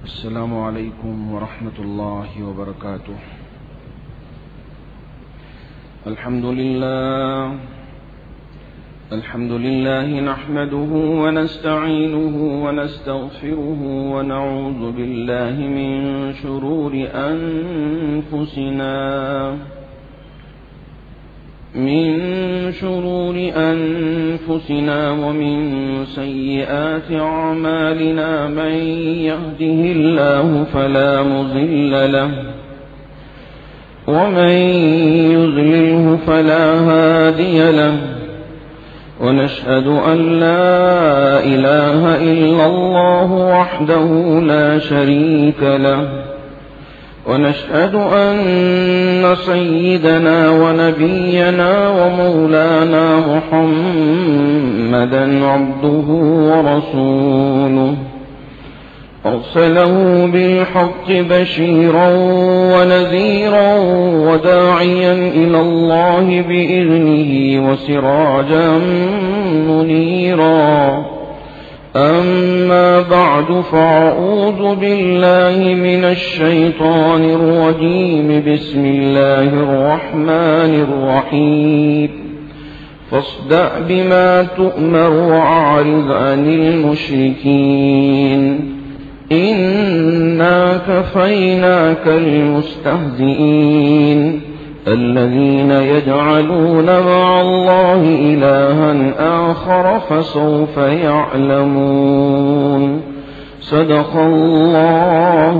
السلام علیکم ورحمۃ اللہ وبرکاتہ. الحمد للہ نحمده ونستعینه ونستغفره ونعوذ باللہ من شرور أنفسنا ومن سيئات أعمالنا. من يهده الله فلا مضل له ومن يضلله فلا هادي له. ونشهد أن لا إله إلا الله وحده لا شريك له. ونشهد أن سيدنا ونبينا ومولانا محمدا عبده ورسوله أرسله بالحق بشيرا ونذيرا وداعيا إلى الله بإذنه وسراجا منيرا. أما بعد فأعوذ بالله من الشيطان الرجيم. بسم الله الرحمن الرحيم. فاصدع بما تؤمر وأعرض عن المشركين إنا كفيناك المستهزئين الذين يجعلون مع الله إلها آخر فسوف يعلمون. صدق الله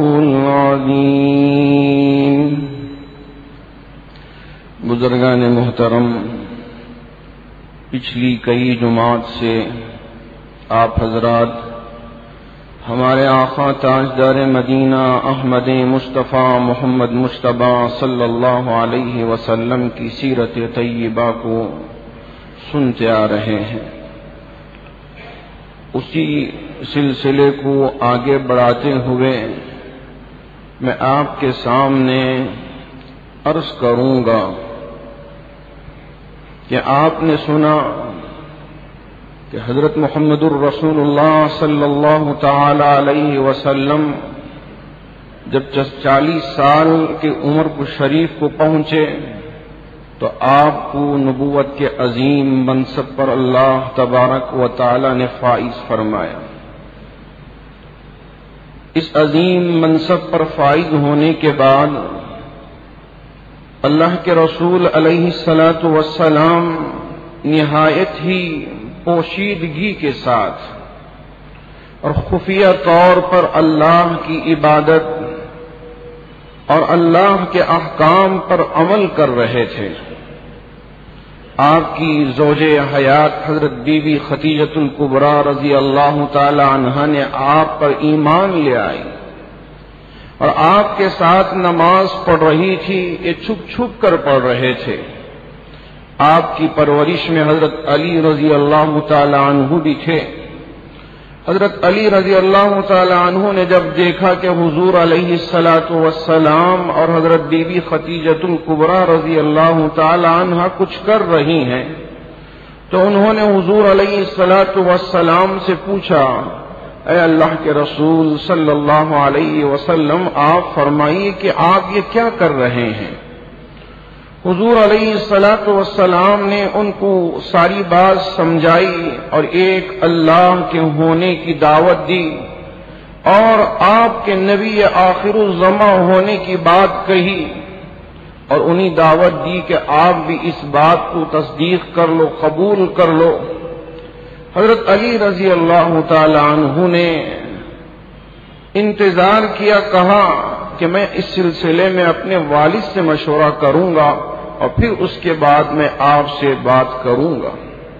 العظيم. بزرگان محترم، پچھلی کئی جماعت سے آپ حضرات ہمارے آقا تاجدار مدینہ احمد مصطفیٰ محمد مجتبی صلی اللہ علیہ وسلم کی سیرت طیبہ کو سنتے آ رہے ہیں. اسی سلسلے کو آگے بڑھاتے ہوئے میں آپ کے سامنے عرض کروں گا کہ آپ نے سنا کہ حضرت محمد الرسول اللہ صلی اللہ تعالی علیہ وسلم جب 40 سال کی عمر کو شریف کو پہنچے تو آپ کو نبوت کے عظیم منصب پر اللہ تبارک و تعالی نے فائز فرمایا. اس عظیم منصب پر فائز ہونے کے بعد اللہ کے رسول علیہ الصلاۃ والسلام نہایت ہی پوشیدگی کے ساتھ اور خفیہ طور پر اللہ کی عبادت اور اللہ کے احکام پر عمل کر رہے تھے. آپ کی زوج حیات حضرت بی بی خدیجۃ الکبریٰ رضی اللہ تعالی عنہا نے آپ پر ایمان لے آئی اور آپ کے ساتھ نماز پڑھ رہی تھی. یہ چھپ چھپ کر پڑھ رہے تھے. آپ کی پرورش میں حضرت علی رضی اللہ تعالی عنہ بھی تھے. حضرت علی رضی اللہ تعالی عنہ نے جب دیکھا کہ حضور علیہ الصلاۃ والسلام اور حضرت بی بی خدیجۃ الکبریٰ رضی اللہ تعالی عنہ کچھ کر رہی ہیں تو انہوں نے حضور علیہ الصلاۃ والسلام سے پوچھا، اے اللہ کے رسول صلی اللہ علیہ وسلم، آپ فرمائیے کہ آپ یہ کیا کر رہے ہیں؟ حضور علیہ الصلاۃ والسلام نے ان کو ساری بات سمجھائی اور ایک اللہ کے ہونے کی دعوت دی اور آپ کے نبی آخر الزمان ہونے کی بات کہی اور انہیں دعوت دی کہ آپ بھی اس بات کو تصدیق کر لو، قبول کر لو. حضرت علی رضی اللہ تعالی عنہ نے انتظار کیا، کہا کہ میں اس سلسلے میں اپنے والد سے مشورہ کروں گا اور پھر اس کے بعد میں آپ سے بات کروں گا.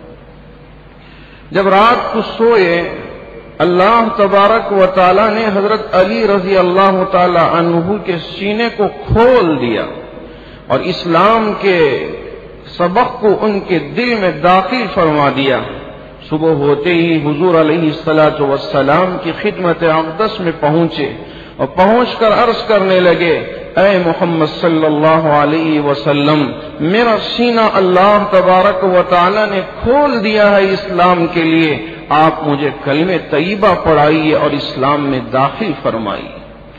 جب رات کو سوئے اللہ تبارک و تعالی نے حضرت علی رضی اللہ تعالی عنہ کے سینے کو کھول دیا اور اسلام کے سبق کو ان کے دل میں داخل فرما دیا. صبح ہوتے ہی حضور علیہ الصلاۃ والسلام کی خدمت اقدس میں پہنچے اور پہنچ کر عرض کرنے لگے، اے محمد صلی اللہ علیہ وسلم، میرا سینہ اللہ تبارک و تعالی نے کھول دیا ہے اسلام کے لیے آپ مجھے کلمہ طیبہ پڑھائیے اور اسلام میں داخل فرمائیے۔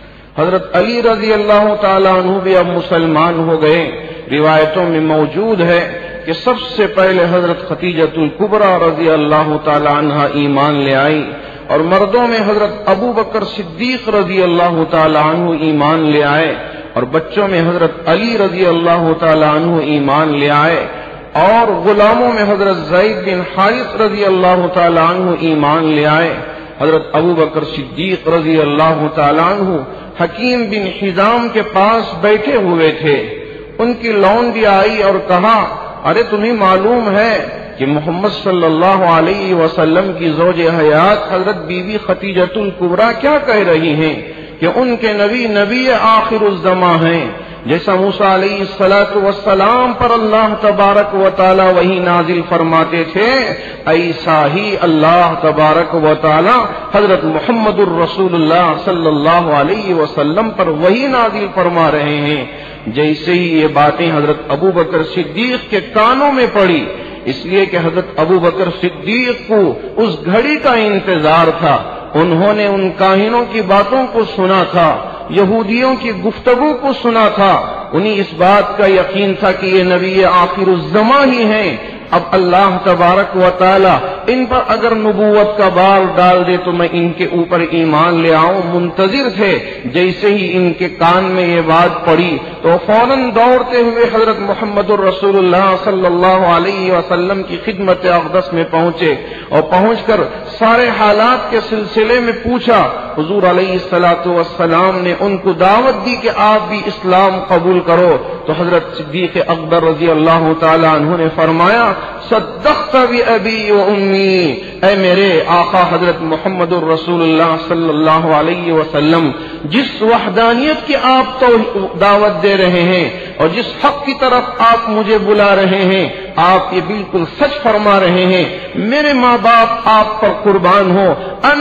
حضرت علی رضی اللہ تعالیٰ عنہ بھی اب مسلمان ہو گئے۔ روایتوں میں موجود ہے کہ سب سے پہلے حضرت خدیجۃ الکبریٰ رضی اللہ تعالیٰ عنہا ایمان لے آئی، اور مردوں میں حضرت ابو بکر صدیق رضی اللہ تعالیٰ عنہ ایمان لے آئے، اور بچوں میں حضرت علی رضی اللہ تعالیٰ عنہ ایمان لے آئے، اور غلاموں میں حضرت زید بن حارث رضی اللہ تعالیٰ عنہ ایمان لے آئے۔ حضرت ابو بکر صدیق رضی اللہ تعالیٰ عنہ حکیم بن حزام کے پاس بیٹھے ہوئے تھے، ان کی لونڈی آئی اور کہا، ارے تمہیں معلوم ہے کہ محمد صلی اللہ علیہ وسلم کی زوج حیات حضرت بی بی خدیجۃ الکبریٰ کیا کہہ رہی ہیں کہ ان کے نبی آخر الزماں ہیں۔ جیسا موسیٰ علیہ السلام پر اللہ تبارک و تعالی وہی نازل فرماتے تھے، ایسا ہی اللہ تبارک و تعالی حضرت محمد الرسول اللہ صلی اللہ علیہ وسلم پر وہی نازل فرما رہے ہیں۔ جیسے ہی یہ باتیں حضرت ابو بکر صدیق کے کانوں میں پڑی، اس لیے کہ حضرت ابو بکر صدیق کو اس گھڑی کا انتظار تھا، انہوں نے ان کاہنوں کی باتوں کو سنا تھا، یہودیوں کی گفتگو کو سنا تھا، انہیں اس بات کا یقین تھا کہ یہ نبی آخر الزماں ہی ہیں۔ اب اللہ تبارک و تعالی ان پر اگر نبوت کا بال ڈال دے تو میں ان کے اوپر ایمان لے آؤں، منتظر تھے۔ جیسے ہی ان کے کان میں یہ بات پڑی تو فوراً دوڑتے ہوئے حضرت محمد الرسول اللہ صلی اللہ علیہ وسلم کی خدمت اقدس میں پہنچے، اور پہنچ کر سارے حالات کے سلسلے میں پوچھا۔ حضور علیہ السلام نے ان کو دعوت دی کہ آپ بھی اسلام قبول کرو، تو حضرت صدیق اکبر رضی اللہ تعالی عنہ نے فرمایا، صدقت بأبی و امی، اے میرے آقا حضرت محمد الرسول اللہ صلی اللہ علیہ وسلم، جس وحدانیت کی آپ دعوت دے رہے ہیں اور جس حق کی طرف آپ مجھے بلا رہے ہیں، آپ یہ بالکل سچ فرما رہے ہیں، میرے ماں باپ آپ پر قربان ہو،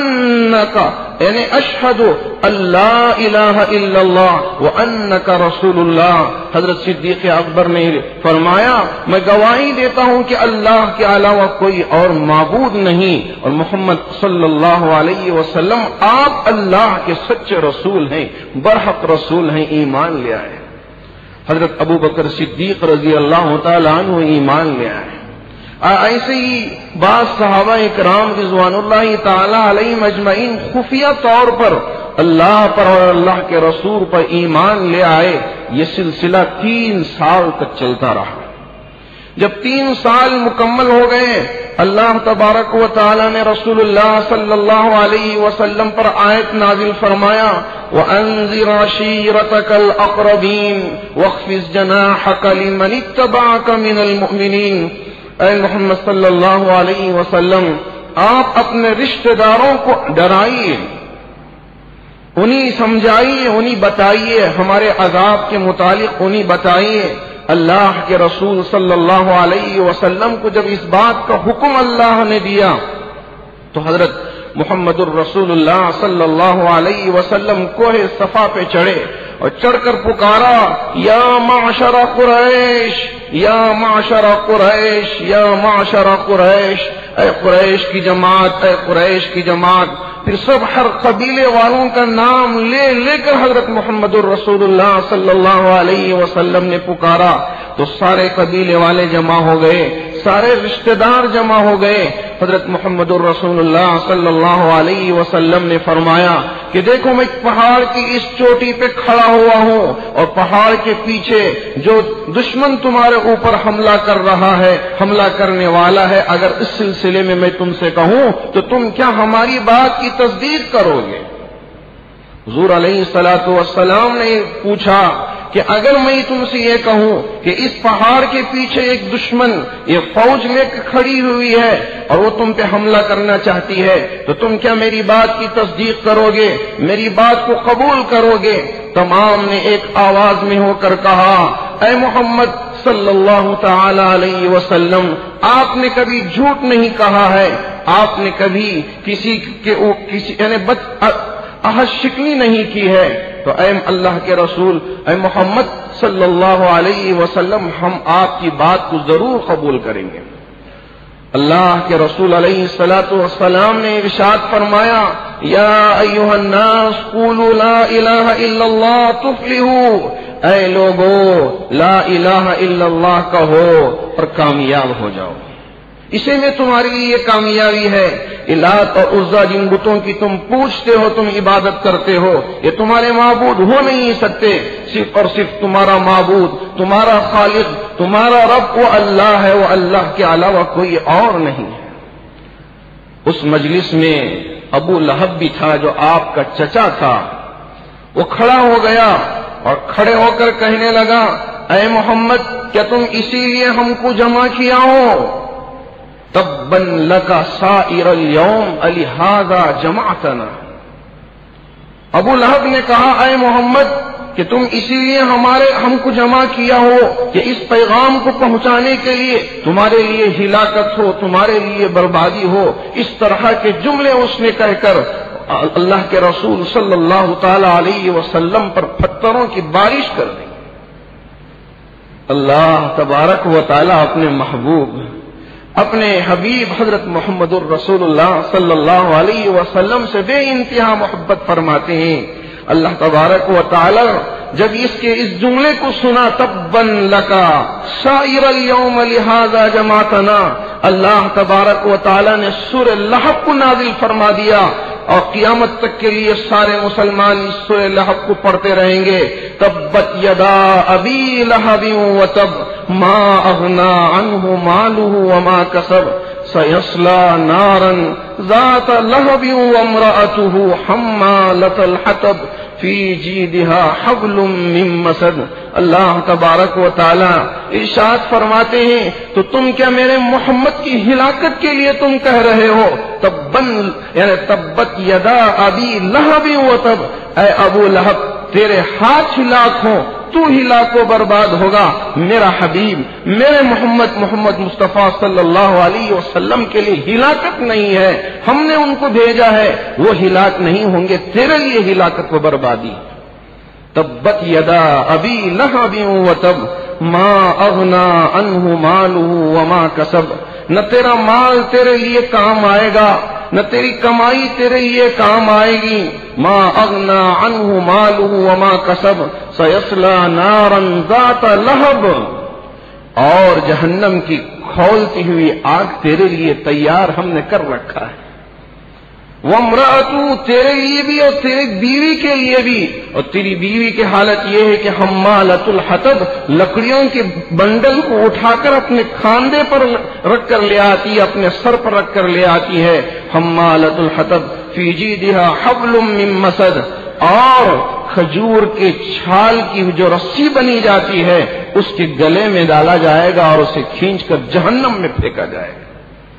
انکا یعنی اشہد اللہ الہ الا اللہ وانک رسول اللہ۔ حضرت صدیق اکبر نے فرمایا، میں گواہی دیتا ہوں کہ اللہ کے علاوہ کوئی اور معبود نہیں، اور محمد صلی اللہ علیہ وسلم آپ اللہ کے سچے رسول ہیں، برحق رسول ہیں، ایمان لے آئے۔ حضرت ابو بکر صدیق رضی اللہ تعالیٰ عنہ ایمان لے آئے۔ ایسے ہی بعض صحابہ اکرام رضوان اللہ تعالی علیہم اجمعین خفیہ طور پر اللہ پر اور اللہ کے رسول پر ایمان لے آئے۔ یہ سلسلہ 3 سال تک چلتا رہا۔ جب 3 سال مکمل ہو گئے، اللہ تبارک و تعالی نے رسول اللہ صلی اللہ علیہ وسلم پر آیت نازل فرمایا، وَأَنذِرْ عَشِيرَتَكَ الْأَقْرَبِينَ وَاخْفِضْ جَنَاحَكَ لِمَنِ اتَّبَعَكَ مِنَ الْمُؤْمِنِينَ۔ اے محمد صلی اللہ علیہ وسلم، آپ اپنے رشتہ داروں کو ڈرائیے، انہیں سمجھائیے، انہیں بتائیے، ہمارے عذاب کے متعلق انہیں بتائیے۔ اللہ کے رسول صلی اللہ علیہ وسلم کو جب اس بات کا حکم اللہ نے دیا تو حضرت محمد الرسول اللہ صلی اللہ علیہ وسلم کوہ صفا پہ چڑھے اور چڑھ کر پکارا، یا معشر قریش، یا معشر قریش، یا معشر قریش، اے قریش کی جماعت، اے قریش کی جماعت۔ پھر سب ہر قبیلے والوں کا نام لے لے کر حضرت محمد الرسول اللہ صلی اللہ علیہ وسلم نے پکارا تو سارے قبیلے والے جمع ہو گئے، سارے رشتہ دار جمع ہو گئے۔ حضرت محمد الرسول اللہ صلی اللہ علیہ وسلم نے فرمایا کہ دیکھو میں پہاڑ کی اس چوٹی پہ کھڑا ہوا ہوں اور پہاڑ کے پیچھے جو دشمن تمہارے اوپر حملہ کر رہا ہے، حملہ کرنے والا ہے، اگر اس سلسلے میں میں تم سے کہوں تو تم کیا ہماری بات کی تصدیق کرو گے؟ حضور علیہ السلام نے پوچھا کہ اگر میں تم سے یہ کہوں کہ اس پہاڑ کے پیچھے ایک دشمن یہ فوج لے کر کھڑی ہوئی ہے اور وہ تم پہ حملہ کرنا چاہتی ہے تو تم کیا میری بات کی تصدیق کرو گے، میری بات کو قبول کرو گے؟ تمام نے ایک آواز میں ہو کر کہا، اے محمد صلی اللہ تعالی علیہ وسلم، آپ نے کبھی جھوٹ نہیں کہا ہے، آپ نے کبھی کسی یعنی احد شکنی نہیں کی ہے، تو اے اللہ کے رسول، اے محمد صلی اللہ علیہ وسلم، ہم آپ کی بات کو ضرور قبول کریں گے۔ اللہ کے رسول علیہ الصلوۃ والسلام نے ارشاد فرمایا یا ایھا الناس قولوا لا الہ الا اللہ تفلحوا، اے لوگو لا الہ الا اللہ کہو اور کامیاب ہو جاؤ، اسی میں تمہارے لیے یہ کامیابی ہے۔ لات اور عزا جن بتوں کی تم پوچھتے ہو، تم عبادت کرتے ہو، یہ تمہارے معبود ہو نہیں سکتے، صرف اور صرف تمہارا معبود، تمہارا خالق، تمہارا رب وہ اللہ ہے، وہ اللہ کے علاوہ کوئی اور نہیں ہے۔ اس مجلس میں ابو لہب بھی تھا جو آپ کا چچا تھا، وہ کھڑا ہو گیا اور کھڑے ہو کر کہنے لگا اے محمد کیا تم اسی لیے ہم کو جمع کیا ہو؟ تبا لک سائر اليوم الہذا جمعتنا۔ ابو لہب نے کہا اے محمد کہ تم اسی لیے ہم کو جمع کیا ہو کہ اس پیغام کو پہنچانے کے لیے تمہارے لیے ہلاکت ہو، تمہارے لیے بربادی ہو، اس طرح کے جملے اس نے کہہ کر اللہ کے رسول صلی اللہ تعالی علیہ وسلم پر پتھروں کی بارش کر دی۔ اللہ تبارک و تعالی اپنے محبوب، اپنے حبیب حضرت محمد الرسول اللہ صلی اللہ علیہ وسلم سے بے انتہا محبت فرماتے ہیں۔ اللہ تبارک و تعالی جب اس جملے کو سنا تبا لک سائر اليوم لہذا جمعتنا، اللہ تبارک و تعالی نے سورہ لہب کو نازل فرما دیا اور قیامت تک کے لیے سارے مسلمان اس سورہ لہب کو پڑھتے رہیں گے۔ تبت یدا ابی لہب وتب ما اغنی عنہ مالہ وما کسب سیصلی نارا ذات لہب وامرأته حمالۃ الحطب فی جیدہا حبل من مسد۔ اللہ تبارک و تعالی ارشاد فرماتے ہیں تو تم کیا میرے محمد کی ہلاکت کے لیے تم کہہ رہے ہو؟ تبت یدا ابی لہب وتب، اے ابو لہب تیرے ہاتھ ہلاک ہوں، تو ہلاک و برباد ہوگا۔ میرا حبیب میرے محمد مصطفیٰ صلی اللہ علیہ وسلم کے لیے ہلاکت نہیں ہے، ہم نے ان کو بھیجا ہے، وہ ہلاک نہیں ہوں گے، تیرے لیے ہلاکت و بربادی۔ تبت یدا ابی لہب وتب ما اغنی عنہ مالہ وما کسب، نہ تیرا مال تیرے لیے کام آئے گا، نہ تیری کمائی تیرے لیے کام آئے گی۔ ما اغنی عنہ مالہ وما کسب سیصلی نارا ذات لہب، اور جہنم کی کھولتی ہوئی آگ تیرے لیے تیار ہم نے کر رکھا ہے۔ وامرأتو تیرے لیے بھی اور تیری بیوی کے لیے بھی، اور تیری بیوی کی حالت یہ ہے کہ حمالۃ الحطب، لکڑیوں کے بنڈل کو اٹھا کر اپنے کھاندے پر رکھ کر لے آتی ہے، اپنے سر پر رکھ کر لے آتی ہے۔ حمالۃ الحطب فی جیدہا حبل من مسد، اور کھجور کے چھال کی جو رسی بنی جاتی ہے اس کے گلے میں ڈالا جائے گا اور اسے کھینچ کر جہنم میں پھینکا جائے گا۔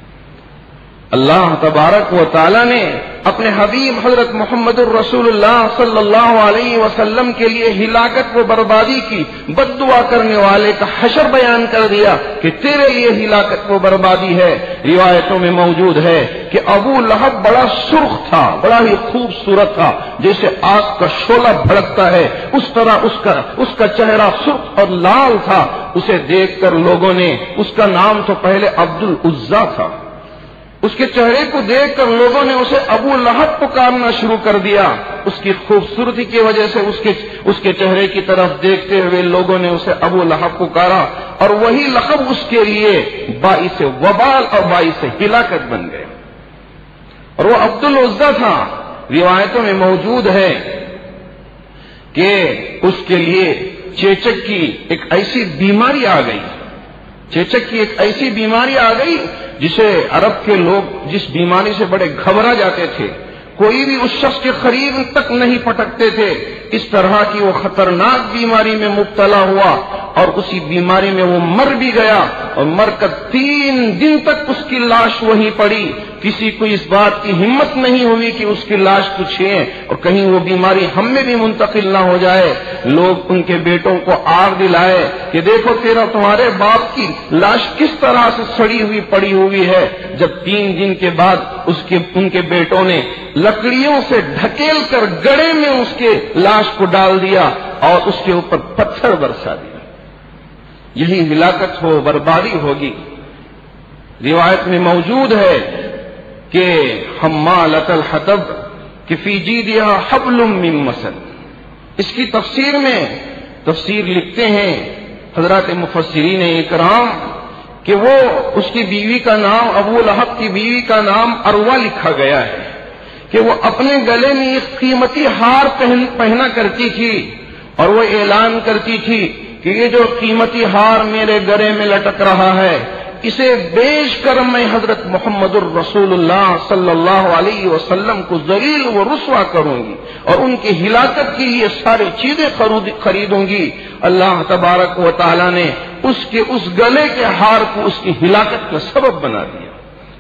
اللہ تبارک و تعالی نے اپنے حبیب حضرت محمد الرسول اللہ صلی اللہ علیہ وسلم کے لیے ہلاکت و بربادی کی بد دعا کرنے والے کا حشر بیان کر دیا کہ تیرے لیے ہلاکت و بربادی ہے۔ روایتوں میں موجود ہے کہ ابو لہب بڑا سرخ تھا، بڑا ہی خوبصورت تھا، جیسے آگ کا شعلہ بھڑکتا ہے اس طرح اس کا چہرہ سرخ اور لال تھا۔ اسے دیکھ کر لوگوں نے، اس کا نام تو پہلے عبد العزا تھا، اس کے چہرے کو دیکھ کر لوگوں نے اسے ابو لہب پکارنا شروع کر دیا۔ اس کی خوبصورتی کی وجہ سے اس کے چہرے کی طرف دیکھتے ہوئے لوگوں نے اسے ابو لہب پکارا، اور وہی لقب اس کے لیے باعث وبال اور باعث ہلاکت بن گئے۔ اور وہ عبد العزا تھا۔ روایتوں میں موجود ہے کہ اس کے لیے چیچک کی ایک ایسی بیماری آ گئی، چیچک کی ایک ایسی بیماری آ گئی جسے عرب کے لوگ جس بیماری سے بڑے گھبرا جاتے تھے، کوئی بھی اس شخص کے قریب تک نہیں پٹکتے تھے۔ اس طرح کی وہ خطرناک بیماری میں مبتلا ہوا اور اسی بیماری میں وہ مر بھی گیا، اور مر کر 3 دن تک اس کی لاش وہیں پڑی۔ کسی کو اس بات کی ہمت نہیں ہوئی کہ اس کی لاش کو چھوئیں اور کہیں وہ بیماری ہم میں بھی منتقل نہ ہو جائے۔ لوگ ان کے بیٹوں کو آگ دلائے کہ دیکھو تمہارے باپ کی لاش کس طرح سے سڑی ہوئی پڑی ہوئی ہے۔ جب 3 دن کے بعد ان کے بیٹوں نے لکڑیوں سے ڈھکیل کر گڑھے میں اس کے لاش کو ڈال دیا اور اس کے اوپر پتھر برسا دیا۔ یہی ہلاکت ہو، بربادی ہوگی۔ روایت میں موجود ہے کہ حمالۃ الحطب کہ فی جیدہا حبل من مسد. اس کی تفسیر لکھتے ہیں حضرات مفسرین اکرام کہ وہ اس کی بیوی کا نام، ابو لہب کی بیوی کا نام اروا لکھا گیا ہے کہ وہ اپنے گلے میں ایک قیمتی ہار پہنا کرتی تھی اور وہ اعلان کرتی تھی کہ یہ جو قیمتی ہار میرے گلے میں لٹک رہا ہے اسے بیچ کر میں حضرت محمد الرسول اللہ صلی اللہ علیہ وسلم کو ذلیل و رسوا کروں گی اور ان کی ہلاکت کی یہ ساری چیزیں خریدوں گی. اللہ تبارک و تعالی نے اس گلے کے ہار کو اس کی ہلاکت کا سبب بنا دیا.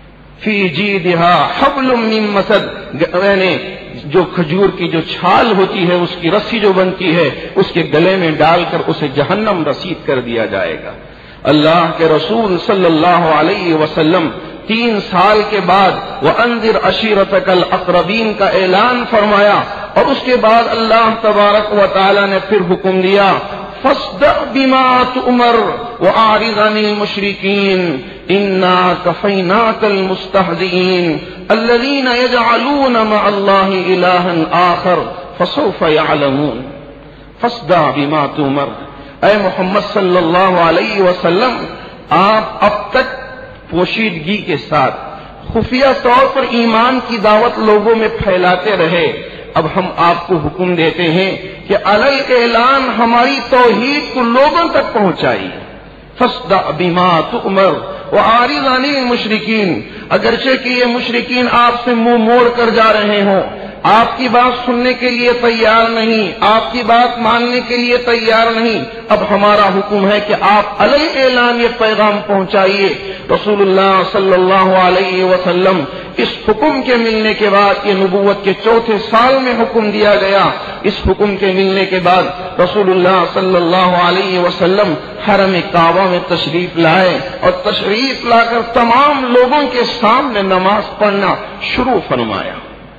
فی جیدہا حبل من مسد، یعنی جو کھجور کی جو چھال ہوتی ہے اس کی رسی جو بنتی ہے اس کے گلے میں ڈال کر اسے جہنم رسید کر دیا جائے گا. اللہ کے رسول صلی اللہ علیہ وسلم 3 سال کے بعد وَأَنذِرْ عَشِيرَتَكَ الْأَقْرَبِينَ کا اعلان فرمایا اور اس کے بعد اللہ تبارک و تعالی نے پھر حکم دیا فَاصْدَعْ بِمَا تُؤْمَرْ وَأَعْرِضْ عَنِ الْمُشْرِكِينَ إِنَّا كَفَيْنَاكَ الْمُسْتَهْزِئِينَ الَّذِينَ يَجْعَلُونَ مَعَ اللَّهِ إِلَٰهًا آخَرَ فَسَوْفَ يَعْلَمُونَ. فَاصْدَعْ بِمَا تُؤْمَرْ، اے محمد صلی اللہ علیہ وسلم آپ اب تک پوشیدگی کے ساتھ خفیہ طور پر ایمان کی دعوت لوگوں میں پھیلاتے رہے. اب ہم آپ کو حکم دیتے ہیں کہ علی اعلان ہماری توحید کو لوگوں تک پہنچائیے. فاصدع بما تؤمر وأعرض عن المشرکین، اگرچہ کہ یہ مشرکین آپ سے منہ موڑ کر جا رہے ہوں، آپ کی بات سننے کے لیے تیار نہیں، آپ کی بات ماننے کے لیے تیار نہیں، اب ہمارا حکم ہے کہ آپ علی اعلان یہ پیغام پہنچائیے. رسول اللہ صلی اللہ علیہ وسلم اس حکم کے ملنے کے بعد، یہ نبوت کے 4تھے سال میں حکم دیا گیا، اس حکم کے ملنے کے بعد رسول اللہ صلی اللہ علیہ وسلم حرم کعبہ میں تشریف لائے اور تشریف لا کر تمام لوگوں کے سامنے نماز پڑھنا شروع فرمایا.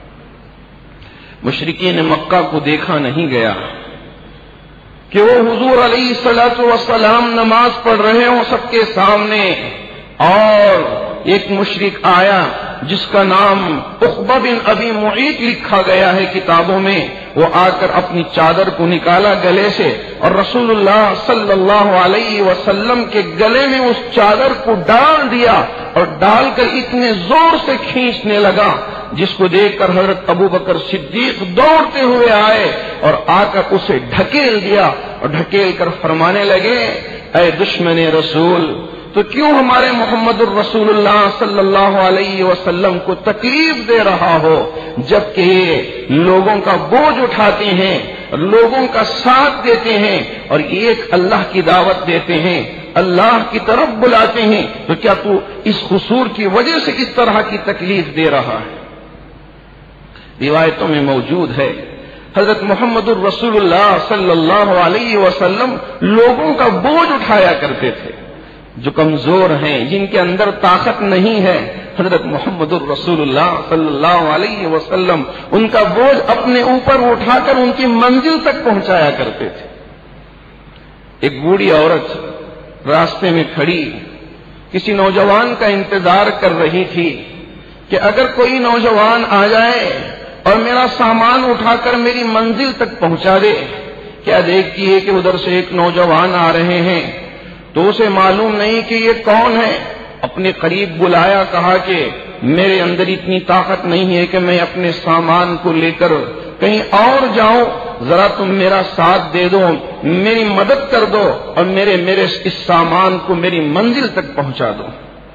مشرکین مکہ کو دیکھا نہیں گیا کہ وہ حضور علیہ الصلوۃ والسلام نماز پڑھ رہے ہوں سب کے سامنے، اور ایک مشرک آیا جس کا نام عقبہ بن ابی معیط لکھا گیا ہے کتابوں میں. وہ آ کر اپنی چادر کو نکالا گلے سے اور رسول اللہ صلی اللہ علیہ وسلم کے گلے میں اس چادر کو ڈال دیا اور ڈال کر اتنے زور سے کھینچنے لگا جس کو دیکھ کر حضرت ابو بکر صدیق دوڑتے ہوئے آئے اور آ کر اسے ڈھکیل دیا اور ڈھکیل کر فرمانے لگے اے دشمن رسول، تو کیوں ہمارے محمد الرسول اللہ صلی اللہ علیہ وسلم کو تکلیف دے رہا ہو، جبکہ یہ لوگوں کا بوجھ اٹھاتے ہیں، لوگوں کا ساتھ دیتے ہیں اور ایک اللہ کی دعوت دیتے ہیں، اللہ کی طرف بلاتے ہیں، تو کیا تو اس قصور کی وجہ سے اس طرح کی تکلیف دے رہا ہے؟ روایتوں میں موجود ہے حضرت محمد الرسول اللہ صلی اللہ علیہ وسلم لوگوں کا بوجھ اٹھایا کرتے تھے. جو کمزور ہیں، جن کے اندر طاقت نہیں ہے، حضرت محمد الرسول اللہ صلی اللہ علیہ وسلم ان کا بوجھ اپنے اوپر اٹھا کر ان کی منزل تک پہنچایا کرتے تھے. ایک بوڑھی عورت راستے میں کھڑی کسی نوجوان کا انتظار کر رہی تھی کہ اگر کوئی نوجوان آ جائے اور میرا سامان اٹھا کر میری منزل تک پہنچا دے. کیا دیکھتی ہے کہ ادھر سے ایک نوجوان آ رہے ہیں تو اسے معلوم نہیں کہ یہ کون ہے. اپنے قریب بلایا، کہا کہ میرے اندر اتنی طاقت نہیں ہے کہ میں اپنے سامان کو لے کر کہیں اور جاؤں، ذرا تم میرا ساتھ دے دو، میری مدد کر دو اور میرے اس سامان کو میری منزل تک پہنچا دو.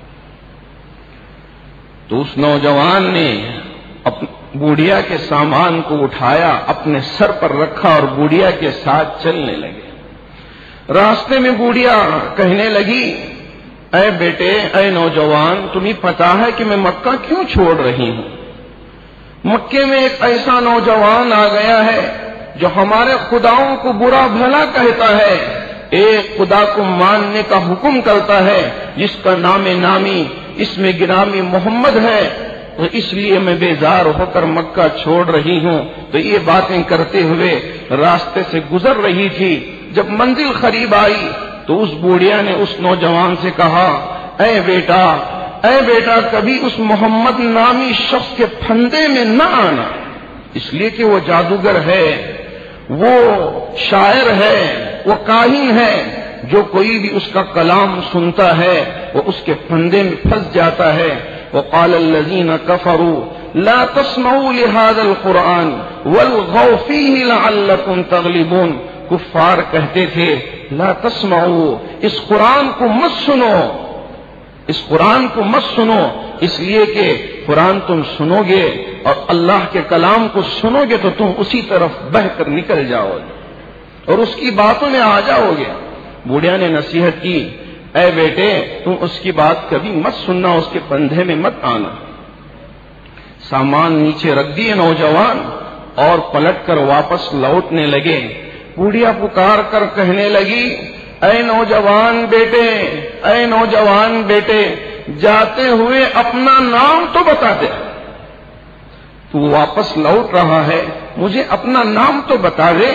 تو اس نوجوان نے بوڑھیا کے سامان کو اٹھایا، اپنے سر پر رکھا اور بوڑھیا کے ساتھ چلنے لگے. راستے میں بوڑھیا کہنے لگی اے بیٹے، اے نوجوان، تمہیں پتا ہے کہ میں مکہ کیوں چھوڑ رہی ہوں؟ مکے میں ایک ایسا نوجوان آ گیا ہے جو ہمارے خداؤں کو برا بھلا کہتا ہے، ایک خدا کو ماننے کا حکم کرتا ہے جس کا نام نامی اس میں گرامی محمد ہے، تو اس لیے میں بیزار ہو کر مکہ چھوڑ رہی ہوں. تو یہ باتیں کرتے ہوئے راستے سے گزر رہی تھی. جب منزل قریب آئی تو اس بوڑھیا نے اس نوجوان سے کہا اے بیٹا، اے بیٹا کبھی اس محمد نامی شخص کے پھندے میں نہ آنا، اس لیے کہ وہ جادوگر ہے، وہ شاعر ہے، وہ کاہن ہے، جو کوئی بھی اس کا کلام سنتا ہے وہ اس کے پھندے میں پھنس جاتا ہے۔ وقال الذين كفروا لا تسمعوا لهذا القرآن والغوا فيه لعلكم تغلبون، کفار کہتے تھے لا تسمعوا، اس قرآن کو مت سنو، اس قرآن کو مت سنو، اس لیے کہ قرآن تم سنو گے اور اللہ کے کلام کو سنو گے تو تم اسی طرف بہہ کر نکل جاؤ گے اور اس کی باتوں میں آ جاؤ گے۔ بوڑھیا نے نصیحت کی، اے بیٹے تم اس کی بات کبھی مت سننا، اس کے پندھے میں مت آنا۔ سامان نیچے رکھ دیے نوجوان اور پلٹ کر واپس لوٹنے لگے۔ بوڑھیا پکار کر کہنے لگی، اے نوجوان بیٹے، اے نوجوان بیٹے، جاتے ہوئے اپنا نام تو بتا دے، تو واپس لوٹ رہا ہے، مجھے اپنا نام تو بتا دے۔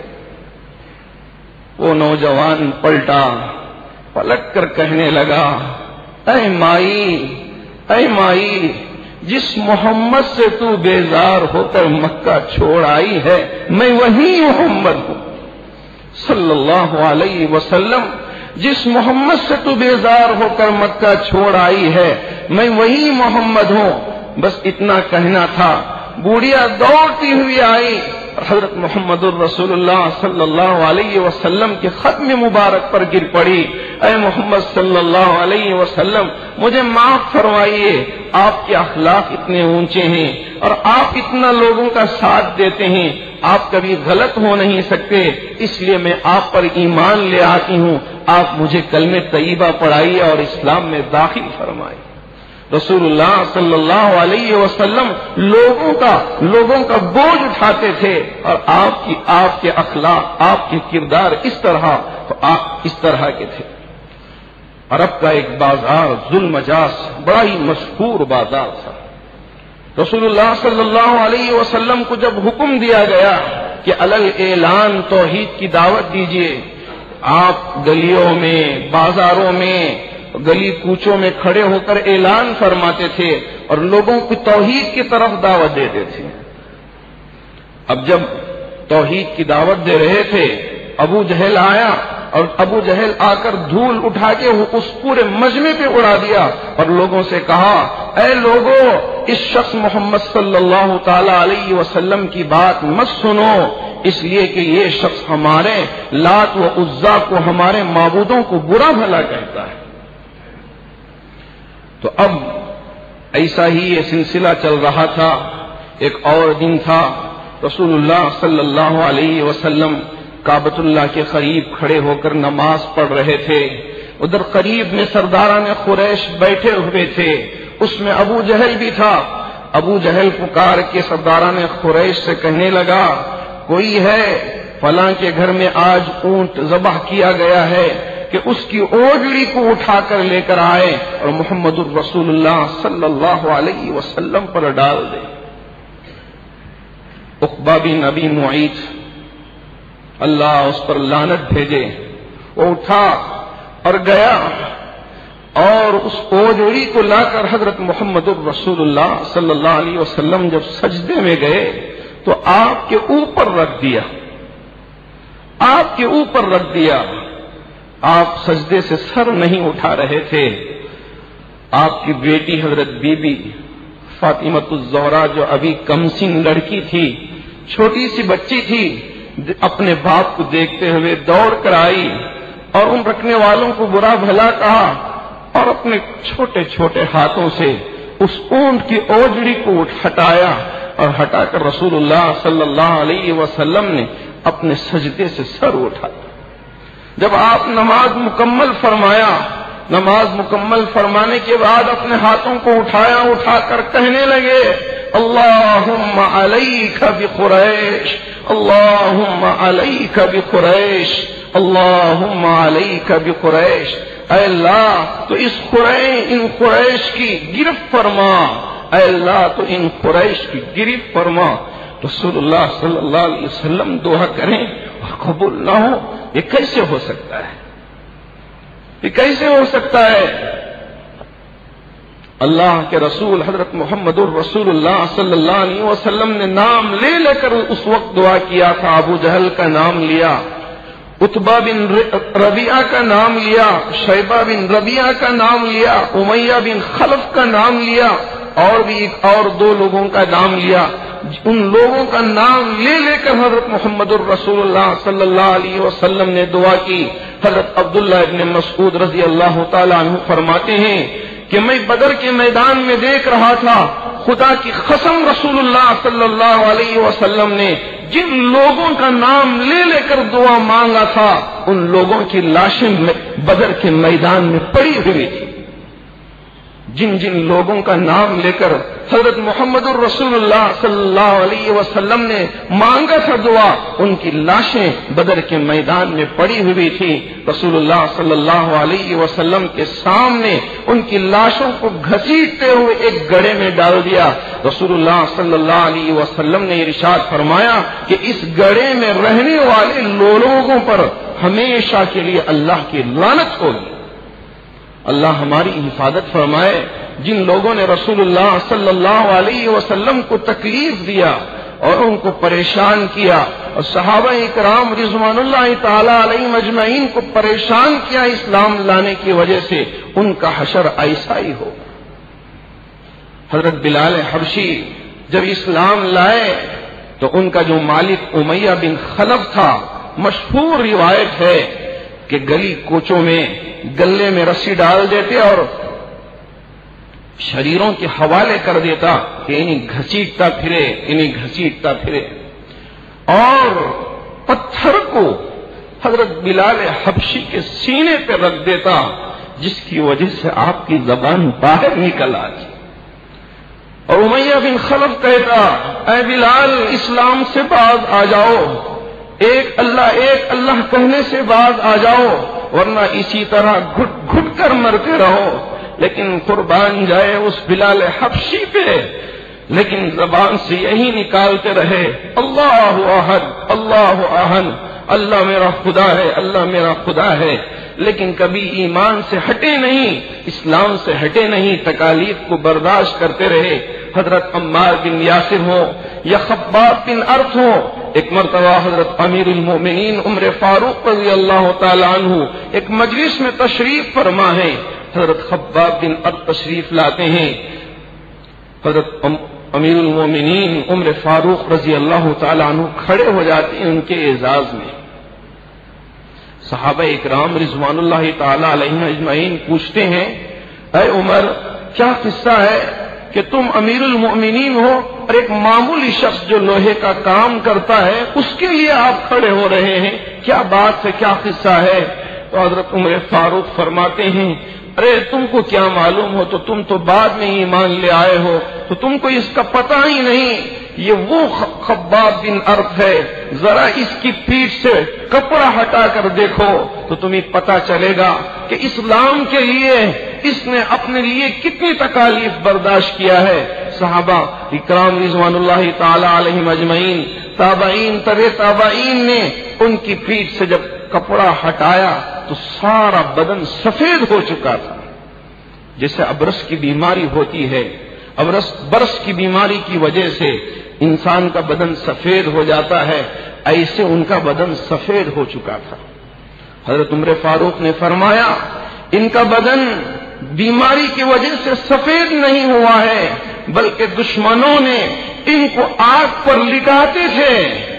وہ نوجوان پلٹا، پلٹ کر کہنے لگا، اے مائی، اے مائی، جس محمد سے تو بیزار ہو کر مکہ چھوڑ آئی ہے میں وہی محمد ہوں صلی اللہ علیہ وسلم، جس محمد سے تو بیزار ہو کر مکہ چھوڑ آئی ہے میں وہی محمد ہوں۔ بس اتنا کہنا تھا، بوڑھیا دوڑتی ہوئی آئی، حضرت محمد الرسول اللہ صلی اللہ علیہ وسلم کے ختم مبارک پر گر پڑی، اے محمد صلی اللہ علیہ وسلم مجھے معاف فرمائیے، آپ کے اخلاق اتنے اونچے ہیں اور آپ اتنا لوگوں کا ساتھ دیتے ہیں، آپ کبھی غلط ہو نہیں سکتے، اس لیے میں آپ پر ایمان لے آتی ہوں، آپ مجھے کلمہ طیبہ پڑھائیے اور اسلام میں داخل فرمائیے۔ رسول اللہ صلی اللہ علیہ وسلم لوگوں کا بوجھ اٹھاتے تھے اور آپ کے اخلاق، آپ کے کردار اس طرح کے تھے۔ عرب کا ایک بازار ذوالمجاز بڑا ہی مشہور بازار تھا۔ رسول اللہ صلی اللہ علیہ وسلم کو جب حکم دیا گیا کہ علل اعلان توحید کی دعوت دیجیے، آپ گلیوں میں، بازاروں میں، گلی کوچوں میں کھڑے ہو کر اعلان فرماتے تھے اور لوگوں کو توحید کی طرف دعوت دیتے تھے۔ اب جب توحید کی دعوت دے رہے تھے، ابو جہل آیا اور ابو جہل آ کر دھول اٹھا کے اس پورے مجمع پہ اڑا دیا اور لوگوں سے کہا، اے لوگوں، اس شخص محمد صلی اللہ تعالی علیہ وسلم کی بات مت سنو، اس لیے کہ یہ شخص ہمارے لات و عزا کو، ہمارے معبودوں کو برا بھلا کہتا ہے۔ تو اب ایسا ہی یہ سلسلہ چل رہا تھا۔ ایک اور دن تھا، رسول اللہ صلی اللہ علیہ وسلم کعبۃ اللہ کے قریب کھڑے ہو کر نماز پڑھ رہے تھے، ادھر قریب میں سرداران قریش بیٹھے ہوئے تھے، اس میں ابو جہل بھی تھا۔ ابو جہل پکار کے سرداران قریش سے کہنے لگا، کوئی ہے فلاں کے گھر میں آج اونٹ ذبح کیا گیا ہے کہ اس کی اوجڑی کو اٹھا کر لے کر آئے اور محمد الرسول اللہ صلی اللہ علیہ وسلم پر ڈال دے۔ عقبہ بن ابی معیط، اللہ اس پر لعنت بھیجے، وہ اٹھا اور گیا اور اس اوجڑی کو لا کر حضرت محمد الرسول اللہ صلی اللہ علیہ وسلم جب سجدے میں گئے تو آپ کے اوپر رکھ دیا، آپ کے اوپر رکھ دیا۔ آپ سجدے سے سر نہیں اٹھا رہے تھے۔ آپ کی بیٹی حضرت بی بی فاطمہ الزہرا جو ابھی کمسن لڑکی تھی، چھوٹی سی بچی تھی، اپنے باپ کو دیکھتے ہوئے دوڑ کر آئی اور ان رکھنے والوں کو برا بھلا کہا اور اپنے چھوٹے چھوٹے ہاتھوں سے اس اونٹ کی اوجڑی کو ہٹایا اور ہٹا کر رسول اللہ صلی اللہ علیہ وسلم نے اپنے سجدے سے سر اٹھایا۔ جب آپ نماز مکمل فرمایا، نماز مکمل فرمانے کے بعد اپنے ہاتھوں کو اٹھایا، اٹھا کر کہنے لگے، اللہم علیک بقریش، اللہم علیک بقریش، اللہم علیک بقریش، اے اللہ تو ان قریش کی گرفت فرما، اے اللہ تو ان قریش کی گرفت فرما۔ رسول اللہ صلی اللہ علیہ وسلم دعا کریں اور قبول نہ ہو، یہ کیسے ہو سکتا ہے؟ یہ کیسے ہو سکتا ہے؟ اللہ کے رسول حضرت محمد الرسول اللہ صلی اللہ علیہ وسلم نے نام لے لے کر اس وقت دعا کیا تھا. ابو جہل کا نام لیا، عتبہ بن ربیعہ کا نام لیا، شیبہ بن ربیعہ کا نام لیا، امیہ بن خلف کا نام لیا، اور بھی ایک اور دو لوگوں کا نام لیا. ان لوگوں کا نام لے لے کر حضرت محمد الرسول اللہ صلی اللہ علیہ وسلم نے دعا کی. حضرت عبداللہ ابن مسعود رضی اللہ تعالیٰ عنہ فرماتے ہیں کہ میں بدر کے میدان میں دیکھ رہا تھا، خدا کی قسم رسول اللہ صلی اللہ علیہ وسلم نے جن لوگوں کا نام لے لے کر دعا مانگا تھا ان لوگوں کی لاشیں بدر کے میدان میں پڑی ہوئی تھی. جن جن لوگوں کا نام لے کر حضرت محمد الرسول اللہ صلی اللہ علیہ وسلم نے مانگا تھا دعا، ان کی لاشیں بدر کے میدان میں پڑی ہوئی تھی. رسول اللہ صلی اللہ علیہ وسلم کے سامنے ان کی لاشوں کو گھسیٹتے ہوئے ایک گڑھے میں ڈال دیا. رسول اللہ صلی اللہ علیہ وسلم نے ارشاد فرمایا کہ اس گڑھے میں رہنے والے لوگوں پر ہمیشہ کے لیے اللہ کی لعنت ہوگی. اللہ ہماری حفاظت فرمائے. جن لوگوں نے رسول اللہ صلی اللہ علیہ وسلم کو تکلیف دیا اور ان کو پریشان کیا، اور صحابہ اکرام رضوان اللہ تعالی علیہم اجمعین کو پریشان کیا اسلام لانے کی وجہ سے، ان کا حشر ایسا ہی ہو. حضرت بلال حبشی جب اسلام لائے تو ان کا جو مالک امیہ بن خلف تھا، مشہور روایت ہے کہ گلی کوچوں میں گلے میں رسی ڈال دیتے اور شریروں کے حوالے کر دیتا کہ انہیں گھسیٹتا پھرے اور پتھر کو حضرت بلال حبشی کے سینے پہ رکھ دیتا، جس کی وجہ سے آپ کی زبان باہر نکل آتی. اور امیہ بن خلف کہتا، اے بلال اسلام سے باز آ جاؤ، ایک اللہ کہنے سے باز آ جاؤ، ورنہ اسی طرح گھٹ گھٹ کر مرتے رہو. لیکن قربان جائے اس بلال حبشی پہ، لیکن زبان سے یہی نکالتے رہے، اللہ احد اللہ احد، اللہ میرا خدا ہے، اللہ میرا خدا ہے. لیکن کبھی ایمان سے ہٹے نہیں، اسلام سے ہٹے نہیں، تکالیف کو برداشت کرتے رہے. حضرت عمار بن یاسر ہو یا خباب بن ارت ہو، ایک مرتبہ حضرت امیر المومنین عمر فاروق رضی اللہ تعالیٰ عنہ ایک مجلس میں تشریف فرما ہے. حضرت خباب بن ارت تشریف لاتے ہیں، حضرت امیر المومنین عمر فاروق رضی اللہ تعالیٰ عنہ کھڑے ہو جاتے ہیں ان کے اعزاز میں. صحابہ اکرام رضوان اللہ تعالیٰ علیہم اجمعین پوچھتے ہیں، اے عمر کیا قصہ ہے کہ تم امیر المؤمنین ہو اور ایک معمولی شخص جو لوہے کا کام کرتا ہے اس کے لیے آپ کھڑے ہو رہے ہیں، کیا بات ہے، کیا قصہ ہے؟ تو حضرت عمر فاروق فرماتے ہیں، ارے تم کو کیا معلوم ہو، تو تم تو بعد میں ایمان لے آئے ہو، تو تم کو اس کا پتہ ہی نہیں. یہ وہ خباب بن ارت ہے، ذرا اس کی پیٹھ سے کپڑا ہٹا کر دیکھو تو تمہیں پتہ چلے گا کہ اسلام کے لیے اس نے اپنے لیے کتنی تکالیف برداشت کیا ہے. صحابہ اکرام رضوان اللہ تعالی علیہم اجمعین، تابعین تبع تابعین نے ان کی پیٹھ سے جب کپڑا ہٹایا تو سارا بدن سفید ہو چکا تھا. جیسے ابرس کی بیماری ہوتی ہے، برس کی بیماری کی وجہ سے انسان کا بدن سفید ہو جاتا ہے، ایسے ان کا بدن سفید ہو چکا تھا. حضرت عمر فاروق نے فرمایا، ان کا بدن بیماری کی وجہ سے سفید نہیں ہوا ہے، بلکہ دشمنوں نے ان کو آگ پر لٹاتے تھے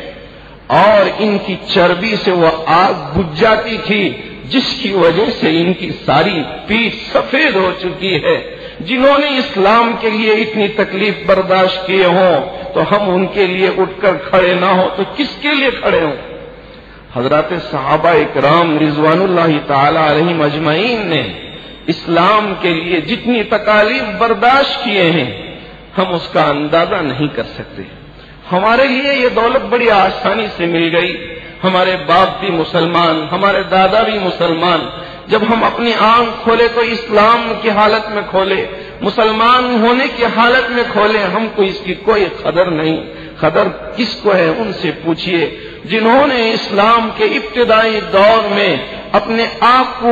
اور ان کی چربی سے وہ آگ بجھ جاتی تھی، جس کی وجہ سے ان کی ساری پیٹھ سفید ہو چکی ہے. جنہوں نے اسلام کے لیے اتنی تکلیف برداشت کیے ہوں تو ہم ان کے لیے اٹھ کر کھڑے نہ ہوں تو کس کے لیے کھڑے ہوں؟ حضرات صحابہ اکرام رضوان اللہ تعالی علیہم اجمعین نے اسلام کے لیے جتنی تکالیف برداشت کیے ہیں ہم اس کا اندازہ نہیں کر سکتے. ہمارے لیے یہ دولت بڑی آسانی سے مل گئی، ہمارے باپ بھی مسلمان، ہمارے دادا بھی مسلمان. جب ہم اپنی آنکھ کھولے تو اسلام کی حالت میں کھولے، مسلمان ہونے کی حالت میں کھولے. ہم کو اس کی کوئی قدر نہیں. قدر کس کو ہے ان سے پوچھئے جنہوں نے اسلام کے ابتدائی دور میں اپنے آپ کو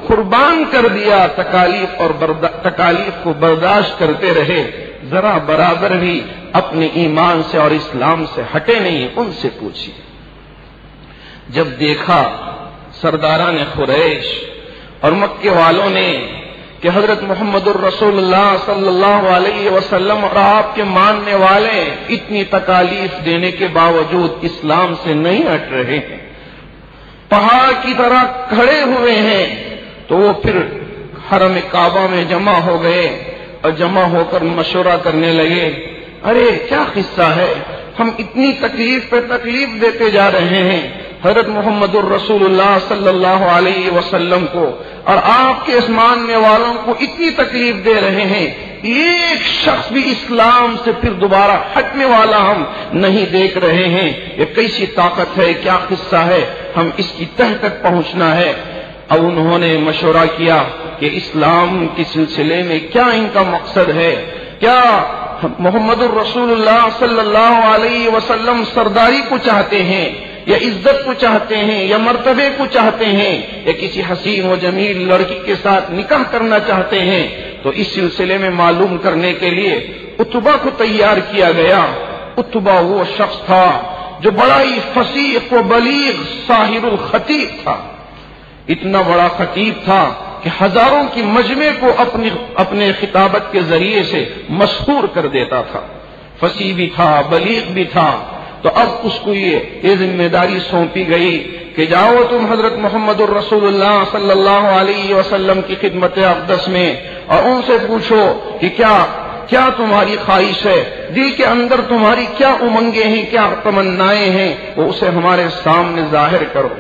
قربان کر دیا، تکالیف کو برداشت کرتے رہے، ذرا برابر بھی اپنے ایمان سے اور اسلام سے ہٹے نہیں، ان سے پوچھیے۔ جب دیکھا سرداران قریش اور مکے والوں نے کہ حضرت محمد الرسول اللہ صلی اللہ علیہ وسلم اور آپ کے ماننے والے اتنی تکالیف دینے کے باوجود اسلام سے نہیں ہٹ رہے ہیں، پہاڑ کی طرح کھڑے ہوئے ہیں، تو وہ پھر حرم کعبہ میں جمع ہو گئے اور جمع ہو کر مشورہ کرنے لگے، ارے کیا قصہ ہے، ہم اتنی تکلیف پہ تکلیف دیتے جا رہے ہیں حضرت محمد الرسول اللہ صلی اللہ علیہ وسلم کو، اور آپ کے اس ماننے والوں کو اتنی تکلیف دے رہے ہیں، ایک شخص بھی اسلام سے پھر دوبارہ ہٹنے والا ہم نہیں دیکھ رہے ہیں، یہ کیسی طاقت ہے، کیا قصہ ہے، ہم اس کی تہ تک پہنچنا ہے۔ اب انہوں نے مشورہ کیا کہ اسلام کے سلسلے میں کیا ان کا مقصد ہے، کیا محمد الرسول اللہ صلی اللہ علیہ وسلم سرداری کو چاہتے ہیں یا عزت کو چاہتے ہیں یا مرتبے کو چاہتے ہیں یا کسی حسین و جمیل لڑکی کے ساتھ نکاح کرنا چاہتے ہیں؟ تو اس سلسلے میں معلوم کرنے کے لیے عتبہ کو تیار کیا گیا۔ عتبہ وہ شخص تھا جو بڑا ہی فصیح و بلیغ ساحر الخطیب تھا، اتنا بڑا خطیب تھا کہ ہزاروں کی مجمع کو اپنے خطابت کے ذریعے سے مشہور کر دیتا تھا، فصیح بھی تھا، بلیغ بھی تھا۔ تو اب اس کو یہ ذمہ داری سونپی گئی کہ جاؤ تم حضرت محمد الرسول اللہ صلی اللہ علیہ وسلم کی خدمت اقدس میں اور ان سے پوچھو کہ کیا تمہاری خواہش ہے، دل کے اندر تمہاری کیا امنگیں ہیں، کیا تمنائیں ہیں، وہ اسے ہمارے سامنے ظاہر کرو۔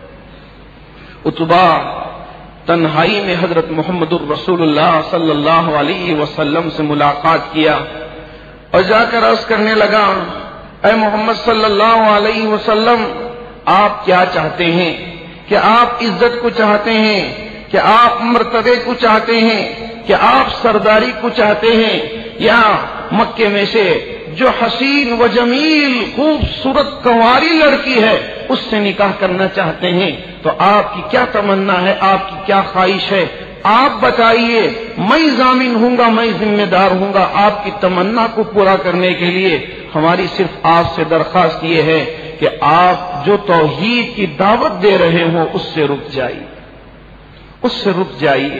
عتبہ تنہائی میں حضرت محمد الرسول اللہ صلی اللہ علیہ وسلم سے ملاقات کیا اور جا کر عرض کرنے لگا، اے محمد صلی اللہ علیہ وسلم، آپ کیا چاہتے ہیں؟ کہ آپ عزت کو چاہتے ہیں، کہ آپ مرتبے کو چاہتے ہیں، کہ آپ سرداری کو چاہتے ہیں، یا مکے میں سے جو حسین و جمیل خوبصورت کنواری لڑکی ہے اس سے نکاح کرنا چاہتے ہیں؟ تو آپ کی کیا تمنا ہے، آپ کی کیا خواہش ہے؟ آپ بتائیے، میں ضامن ہوں گا، میں ذمہ دار ہوں گا آپ کی تمنا کو پورا کرنے کے لیے۔ ہماری صرف آپ سے درخواست یہ ہے کہ آپ جو توحید کی دعوت دے رہے ہو اس سے رک جائیے، اس سے رک جائیے۔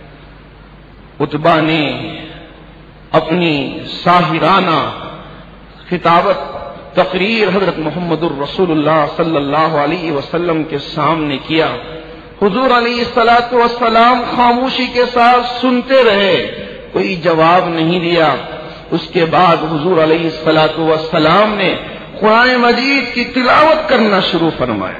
عتبہ نے اپنی ساحرانہ خطابت تقریر حضرت محمد الرسول اللہ صلی اللہ علیہ وسلم کے سامنے کیا۔ حضور علیہ الصلوۃ والسلام خاموشی کے ساتھ سنتے رہے، کوئی جواب نہیں دیا۔ اس کے بعد حضور علیہ الصلوۃ والسلام نے قرآن مجید کی تلاوت کرنا شروع فرمایا،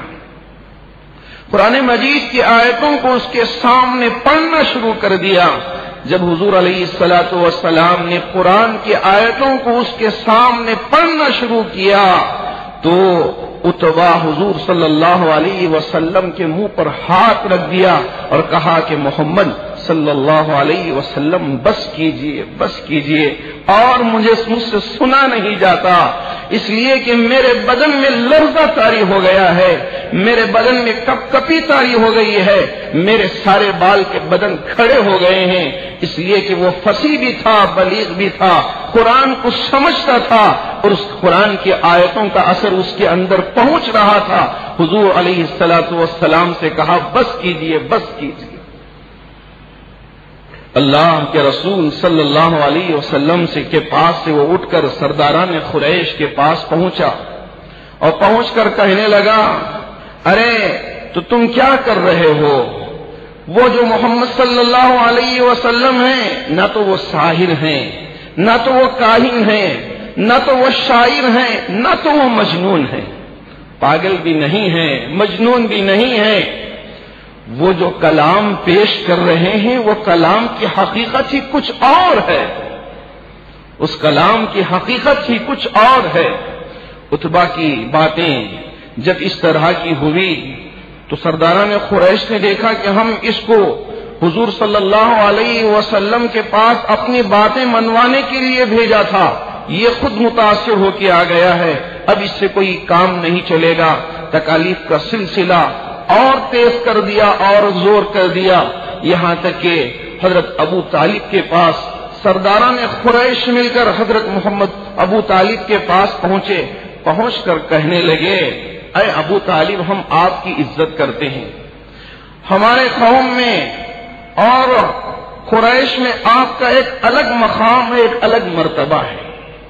قرآن مجید کی آیتوں کو اس کے سامنے پڑھنا شروع کر دیا۔ جب حضور علیہ الصلوۃ والسلام نے قرآن کی آیتوں کو اس کے سامنے پڑھنا شروع کیا تو عتبہ حضور صلی اللہ علیہ وسلم کے منہ پر ہاتھ رکھ دیا اور کہا کہ محمد صلی اللہ علیہ وسلم بس کیجئے، بس کیجئے، اور مجھ سے سنا نہیں جاتا، اس لیے کہ میرے بدن میں لرزہ طاری ہو گیا ہے، میرے بدن میں کپ کپی طاری ہو گئی ہے، میرے سارے بال کے بدن کھڑے ہو گئے ہیں، اس لیے کہ وہ فصیح بھی تھا، بلیغ بھی تھا، قرآن کو سمجھتا تھا اور اس قرآن کی آیتوں کا اثر اس کے اندر پہنچ رہا تھا۔ حضور علیہ الصلوۃ والسلام سے کہا بس کیجئے، بس کیجئے۔ اللہ کے رسول صلی اللہ علیہ وسلم کے پاس سے وہ اٹھ کر سرداران قریش کے پاس پہنچا اور پہنچ کر کہنے لگا، ارے تو تم کیا کر رہے ہو؟ وہ جو محمد صلی اللہ علیہ وسلم ہیں نہ تو وہ ساحر ہیں، نہ تو وہ کاہن ہیں، نہ تو وہ شاعر ہیں، نہ تو وہ مجنون ہیں، پاگل بھی نہیں ہیں، مجنون بھی نہیں ہیں۔ وہ جو کلام پیش کر رہے ہیں وہ کلام کی حقیقت ہی کچھ اور ہے، اس کلام کی حقیقت ہی کچھ اور ہے۔ عتبہ کی باتیں جب اس طرح کی ہوئی تو سرداران قریش نے دیکھا کہ ہم اس کو حضور صلی اللہ علیہ وسلم کے پاس اپنی باتیں منوانے کے لیے بھیجا تھا، یہ خود متاثر ہو کے آ گیا ہے، اب اس سے کوئی کام نہیں چلے گا، تکالیف کا سلسلہ اور تیز کر دیا اور زور کر دیا، یہاں تک کہ حضرت ابو طالب کے پاس سرداران قریش مل کر حضرت محمد ابو طالب کے پاس پہنچے، پہنچ کر کہنے لگے اے ابو طالب ہم آپ کی عزت کرتے ہیں، ہمارے قوم میں اور قریش میں آپ کا ایک الگ مقام ہے، ایک الگ مرتبہ ہے،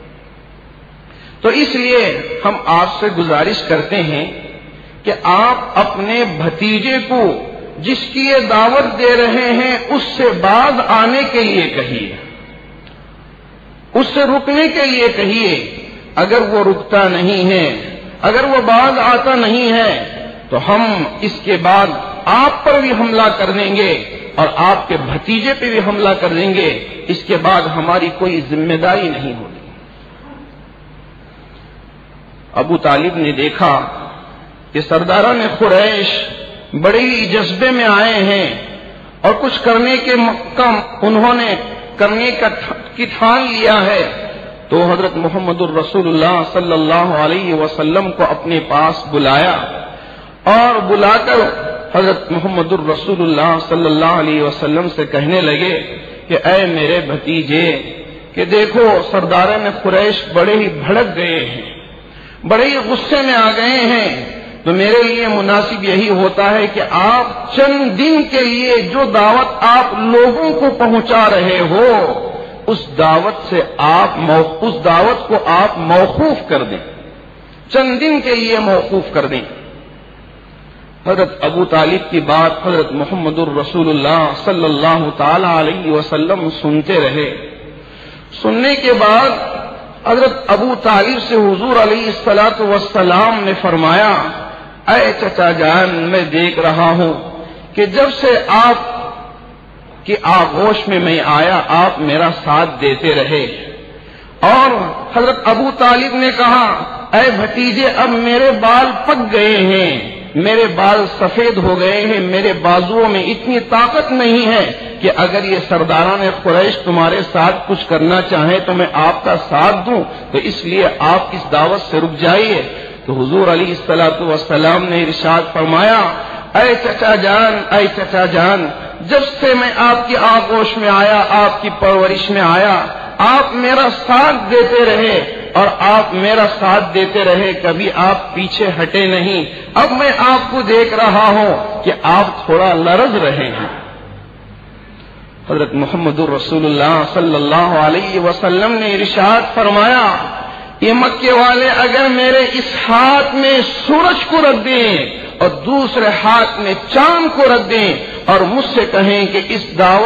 تو اس لیے ہم آپ سے گزارش کرتے ہیں کہ آپ اپنے بھتیجے کو جس کی یہ دعوت دے رہے ہیں اس سے باز آنے کے لیے کہیے، اس سے رکنے کے لیے کہیے، اگر وہ رکتا نہیں ہے، اگر وہ باز آتا نہیں ہے تو ہم اس کے بعد آپ پر بھی حملہ کر دیں گے اور آپ کے بھتیجے پہ بھی حملہ کر دیں گے، اس کے بعد ہماری کوئی ذمہ داری نہیں ہوگی۔ ابو طالب نے دیکھا کہ سرداران قریش بڑے ہی جذبے میں آئے ہیں اور کچھ کرنے کے انہوں نے کرنے کی ٹھان لیا ہے، تو حضرت محمد الرسول اللہ صلی اللہ علیہ وسلم کو اپنے پاس بلایا اور بلا کر حضرت محمد الرسول اللہ صلی اللہ علیہ وسلم سے کہنے لگے کہ اے میرے بھتیجے کہ دیکھو سرداران قریش بڑے ہی بھڑک گئے ہیں، بڑے ہی غصے میں آ گئے ہیں، تو میرے لیے مناسب یہی ہوتا ہے کہ آپ چند دن کے لیے جو دعوت آپ لوگوں کو پہنچا رہے ہو اس دعوت کو آپ موقوف کر دیں، چند دن کے لیے موقوف کر دیں۔ حضرت ابو طالب کی بات حضرت محمد الرسول اللہ صلی اللہ تعالی علیہ وسلم سنتے رہے۔ سننے کے بعد حضرت ابو طالب سے حضور علیہ الصلوۃ والسلام نے فرمایا اے چچا جان میں دیکھ رہا ہوں کہ جب سے آپ کی آغوش میں میں آیا آپ میرا ساتھ دیتے رہے، اور حضرت ابو طالب نے کہا اے بھتیجے اب میرے بال پک گئے ہیں، میرے بال سفید ہو گئے ہیں، میرے بازوؤں میں اتنی طاقت نہیں ہے کہ اگر یہ سرداران قریش تمہارے ساتھ کچھ کرنا چاہیں تو میں آپ کا ساتھ دوں، تو اس لیے آپ اس دعوت سے رک جائیے۔ تو حضور علیہ الصلوۃ والسلام نے ارشاد فرمایا اے چچا جان جب سے میں آپ کی آغوش میں آیا، آپ کی پرورش میں آیا، آپ میرا ساتھ دیتے رہے اور آپ میرا ساتھ دیتے رہے، کبھی آپ پیچھے ہٹے نہیں۔ اب میں آپ کو دیکھ رہا ہوں کہ آپ تھوڑا لرز رہے ہیں۔ حضرت محمد الرسول اللہ صلی اللہ علیہ وسلم نے ارشاد فرمایا یہ مکے والے اگر میرے اس ہاتھ میں سورج کو رکھ دیں اور دوسرے ہاتھ میں چاند کو رکھ دیں اور مجھ سے کہیں کہ اس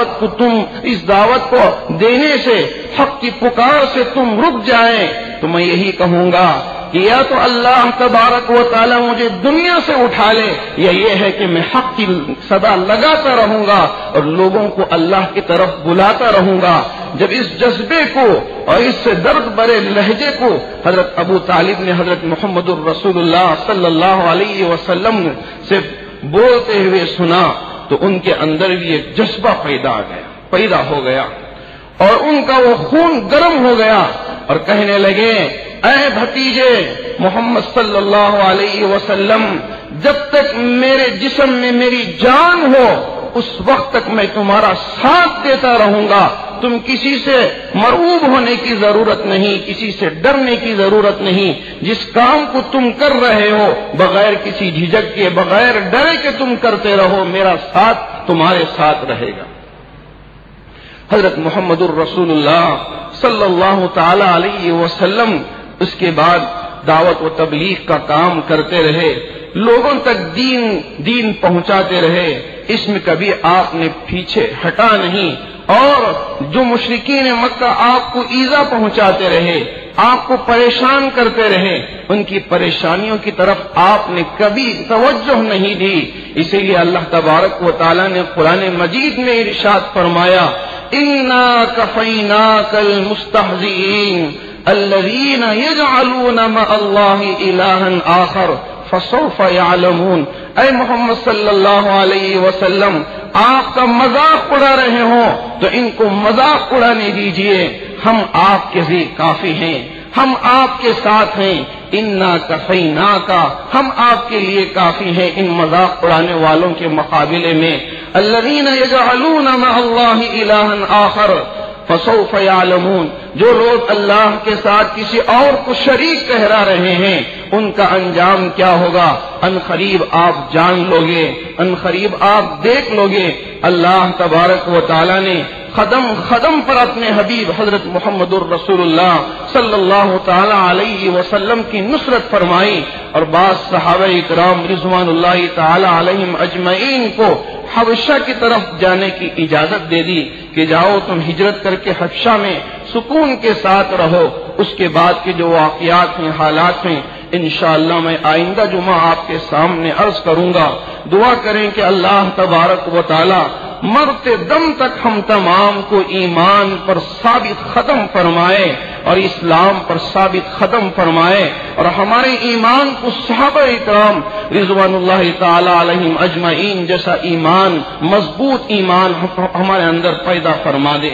دعوت کو دینے سے، حق کی پکار سے تم رک جائیں، تو میں یہی کہوں گا کہ یا تو اللہ تبارک و تعالی مجھے دنیا سے اٹھا لے، یا یہ ہے کہ میں حق کی صدا لگاتا رہوں گا اور لوگوں کو اللہ کی طرف بلاتا رہوں گا۔ جب اس جذبے کو اور اس سے درد بھرے لہجے کو حضرت ابو طالب نے حضرت محمد الرسول اللہ صلی اللہ علیہ وسلم سے بولتے ہوئے سنا تو ان کے اندر بھی ایک جذبہ پیدا ہو گیا اور ان کا وہ خون گرم ہو گیا اور کہنے لگے اے بھتیجے محمد صلی اللہ علیہ وسلم جب تک میرے جسم میں میری جان ہو اس وقت تک میں تمہارا ساتھ دیتا رہوں گا، تم کسی سے مرعوب ہونے کی ضرورت نہیں، کسی سے ڈرنے کی ضرورت نہیں، جس کام کو تم کر رہے ہو بغیر کسی جھجک کے بغیر ڈرے کہ تم کرتے رہو، میرا ساتھ تمہارے ساتھ رہے گا۔ حضرت محمد الرسول اللہ صلی اللہ تعالی علیہ وسلم اس کے بعد دعوت و تبلیغ کا کام کرتے رہے، لوگوں تک دین پہنچاتے رہے، اس میں کبھی آپ نے پیچھے ہٹا نہیں، اور جو مشرکین مکہ آپ کو ایذا پہنچاتے رہے، آپ کو پریشان کرتے رہے، ان کی پریشانیوں کی طرف آپ نے کبھی توجہ نہیں دی۔ اسی لیے اللہ تبارک و تعالی نے قرآن مجید میں ارشاد فرمایا اِنَّا كَفَيْنَاكَ الْمُسْتَهْزِئِينَ الَّذِينَ يَجْعَلُونَ مَعَ اللَّهِ إِلَٰهًا آخَرَ فَسَوْفَ يَعْلَمُونَ۔ اے محمد صلی اللہ علیہ وسلم آپ کا مذاق اڑا رہے ہوں تو ان کو مذاق اڑانے دیجئے، ہم آپ کے لیے کافی ہیں، ہم آپ کے ساتھ ہیں، انا کفیناکا، ہم آپ کے لیے کافی ہیں ان مذاق اڑانے والوں کے مقابلے میں۔ الذین یجعلون مع اللہ الہا آخر فسوف یعلمون، جو لوگ اللہ کے ساتھ کسی اور کو شریک ٹھہرا رہے ہیں ان کا انجام کیا ہوگا، ان قریب آپ جان لوگے، ان قریب آپ دیکھ لوگے۔ اللہ تبارک و تعالی نے قدم قدم پر اپنے حبیب حضرت محمد الرسول اللہ صلی اللہ تعالی علیہ وسلم کی نصرت فرمائی، اور بعض صحابہ اکرام رضوان اللہ تعالی علیہم اجمعین کو حبشہ کی طرف جانے کی اجازت دے دی کہ جاؤ تم ہجرت کر کے حبشہ میں سکون کے ساتھ رہو۔ اس کے بعد کے جو واقعات ہیں، حالات ہیں، انشاءاللہ میں آئندہ جمعہ آپ کے سامنے عرض کروں گا۔ دعا کریں کہ اللہ تبارک و تعالی مرتے دم تک ہم تمام کو ایمان پر ثابت ختم فرمائے اور اسلام پر ثابت ختم فرمائے، اور ہمارے ایمان کو صحابہ اکرام رضوان اللہ تعالی علیہم اجمعین جیسا ایمان، مضبوط ایمان ہمارے اندر پیدا فرما دے۔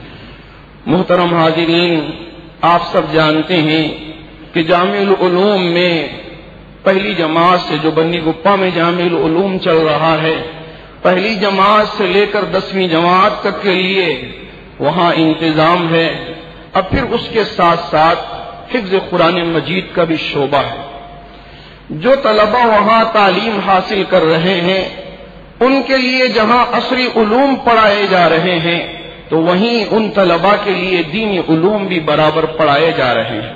محترم حاضرین، آپ سب جانتے ہیں کہ جامع العلوم میں پہلی جماعت سے، جو بنی گپا میں جامع العلوم چل رہا ہے، پہلی جماعت سے لے کر 10ویں جماعت تک کے لیے وہاں انتظام ہے۔ اب پھر اس کے ساتھ ساتھ حفظ قرآن مجید کا بھی شعبہ ہے۔ جو طلبہ وہاں تعلیم حاصل کر رہے ہیں ان کے لیے جہاں عصری علوم پڑھائے جا رہے ہیں تو وہیں ان طلبہ کے لیے دینی علوم بھی برابر پڑھائے جا رہے ہیں۔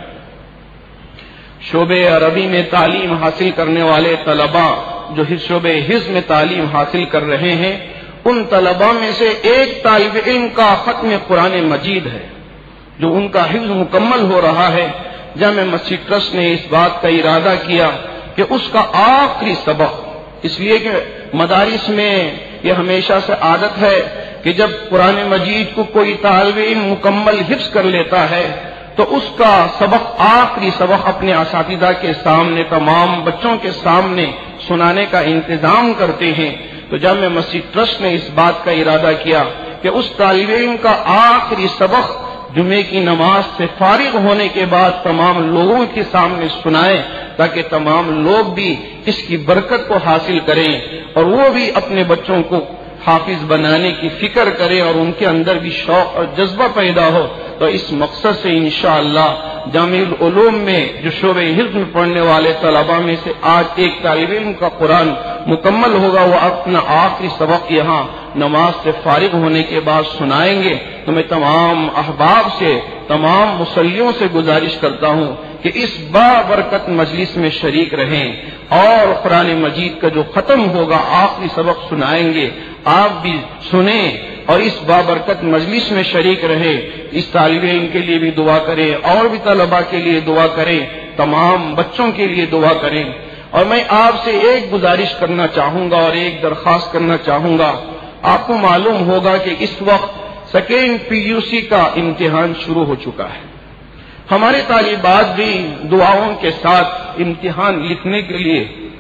شعبہ عربی میں تعلیم حاصل کرنے والے طلبہ جو شعبہ حفظ میں تعلیم حاصل کر رہے ہیں، ان طلبہ میں سے ایک طالب علم کا ختم قرآن مجید ہے جو ان کا حفظ مکمل ہو رہا ہے۔ جامع مسجد ٹرسٹ نے اس بات کا ارادہ کیا کہ اس کا آخری سبق، اس لیے کہ مدارس میں یہ ہمیشہ سے عادت ہے کہ جب قرآن مجید کو کوئی طالب علم مکمل حفظ کر لیتا ہے تو اس کا سبق، آخری سبق اپنے اساتذہ کے سامنے، تمام بچوں کے سامنے سنانے کا انتظام کرتے ہیں۔ تو جامع مسجد ٹرسٹ نے اس بات کا ارادہ کیا کہ اس طالب علم کا آخری سبق جمعے کی نماز سے فارغ ہونے کے بعد تمام لوگوں کے سامنے سنائیں، تاکہ تمام لوگ بھی اس کی برکت کو حاصل کریں اور وہ بھی اپنے بچوں کو حافظ بنانے کی فکر کریں اور ان کے اندر بھی شوق اور جذبہ پیدا ہو۔ تو اس مقصد سے انشاءاللہ جامع العلوم میں جو شعبہ حفظ میں پڑھنے والے طلباء میں سے آج ایک طالب علم کا قرآن مکمل ہوگا، وہ اپنا آخری سبق یہاں نماز سے فارغ ہونے کے بعد سنائیں گے۔ تو میں تمام احباب سے، تمام مصلیوں سے گزارش کرتا ہوں کہ اس بابرکت مجلس میں شریک رہیں اور قرآن مجید کا جو ختم ہوگا آخری سبق سنائیں گے، آپ بھی سنیں اور اس بابرکت مجلس میں شریک رہے۔ اس طالب علم کے لیے بھی دعا کریں اور بھی طلباء کے لیے دعا کریں، تمام بچوں کے لیے دعا کریں۔ اور میں آپ سے ایک گزارش کرنا چاہوں گا اور ایک درخواست کرنا چاہوں گا۔ آپ کو معلوم ہوگا کہ اس وقت سیکنڈ PUC کا امتحان شروع ہو چکا ہے۔ ہمارے طالبات بھی دعاؤں کے ساتھ امتحان لکھنے کے لیے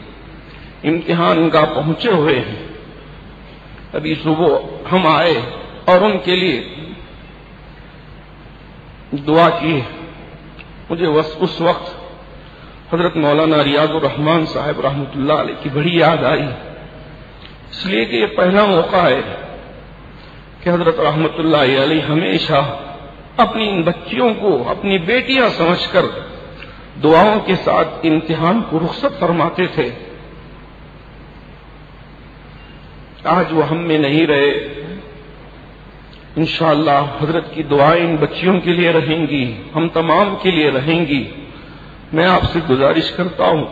امتحان گاہ پہنچے ہوئے ہیں۔ ابھی صبح ہم آئے اور ان کے لیے دعا کی۔ مجھے اس وقت حضرت مولانا ریاض الرحمان صاحب رحمۃ اللہ علیہ کی بڑی یاد آئی، اس لیے کہ یہ پہلا موقع ہے کہ حضرت رحمۃ اللہ علیہ ہمیشہ اپنی ان بچیوں کو اپنی بیٹیاں سمجھ کر دعاؤں کے ساتھ امتحان کو رخصت فرماتے تھے۔ آج وہ ہم میں نہیں رہے، انشاءاللہ حضرت کی دعائیں ان بچیوں کے لیے رہیں گی، ہم تمام کے لیے رہیں گی۔ میں آپ سے گزارش کرتا ہوں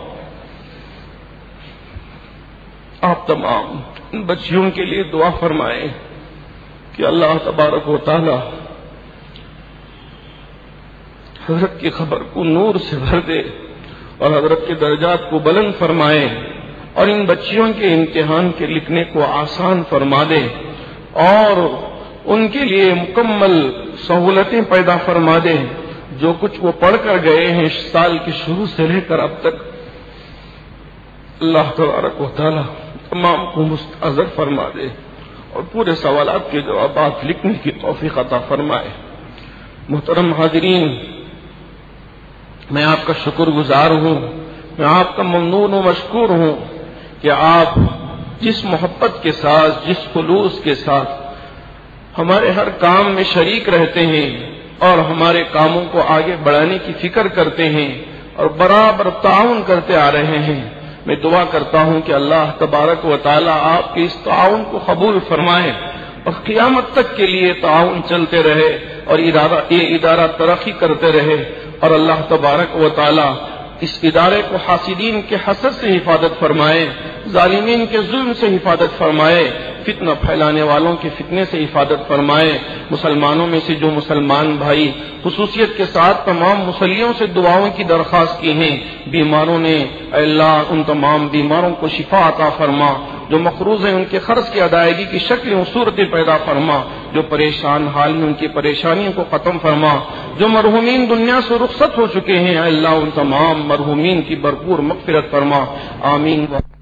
آپ تمام ان بچیوں کے لیے دعا فرمائیں کہ اللہ تبارک و تعالی حضرت کی خبر کو نور سے بھر دے اور حضرت کے درجات کو بلند فرمائے اور ان بچیوں کے امتحان کے لکھنے کو آسان فرما دے اور ان کے لیے مکمل سہولتیں پیدا فرما دے۔ جو کچھ وہ پڑھ کر گئے ہیں سال کے شروع سے لے کر اب تک، اللہ تبارک و تعالی تمام کو مستحضر فرما دے اور پورے سوالات کے جوابات لکھنے کی توفیق عطا فرمائے۔ محترم حاضرین، میں آپ کا شکر گزار ہوں، میں آپ کا ممنون و مشکور ہوں کہ آپ جس محبت کے ساتھ، جس خلوص کے ساتھ ہمارے ہر کام میں شریک رہتے ہیں اور ہمارے کاموں کو آگے بڑھانے کی فکر کرتے ہیں اور برابر تعاون کرتے آ رہے ہیں۔ میں دعا کرتا ہوں کہ اللہ تبارک و تعالی آپ کے اس تعاون کو قبول فرمائے اور قیامت تک کے لیے تعاون چلتے رہے اور یہ ادارہ ترقی کرتے رہے، اور اللہ تبارک و تعالی اس ادارے کو حاسدین کے حسد سے حفاظت فرمائے، ظالمین کے ظلم سے حفاظت فرمائے، فتنہ پھیلانے والوں کے فتنے سے حفاظت فرمائے۔ مسلمانوں میں سے جو مسلمان بھائی خصوصیت کے ساتھ تمام مصلیوں سے دعاؤں کی درخواست کی ہیں، بیماروں نے اے اللہ ان تمام بیماروں کو شفا عطا فرما، جو مقروض ہیں ان کے قرض کی ادائیگی کی شکل و صورتیں پیدا فرما، جو پریشان حال میں ان کی پریشانیوں کو ختم فرما، جو مرحومین دنیا سے رخصت ہو چکے ہیں اے اللہ ان تمام مرحومین کی بھرپور مغفرت فرما، آمین۔